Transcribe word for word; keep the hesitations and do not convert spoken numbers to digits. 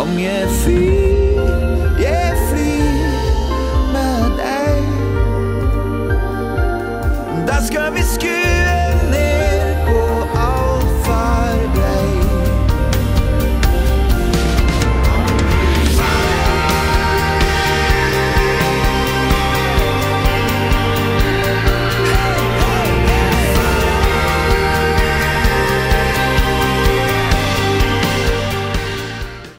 Om jeg er fri, jeg er fri med deg. Da skal vi skue